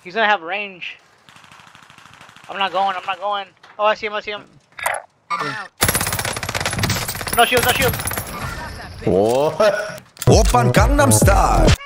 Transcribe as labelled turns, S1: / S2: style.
S1: He's gonna have range. I'm not going. Oh, I see him. No shield.
S2: What? Open Gangnam Style.